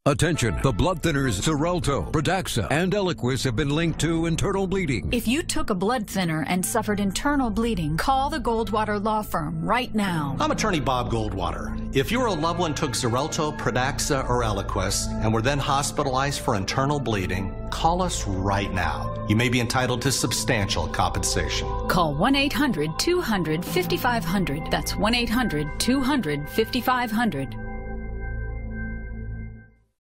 Attention, the blood thinners Xarelto, Pradaxa, and Eliquis have been linked to internal bleeding. If you took a blood thinner and suffered internal bleeding, call the Goldwater law firm right now. I'm attorney Bob Goldwater. If you or a loved one took Xarelto, Pradaxa, or Eliquis and were then hospitalized for internal bleeding, call us right now. You may be entitled to substantial compensation. Call 1-800-200-5500. That's 1-800-200-5500.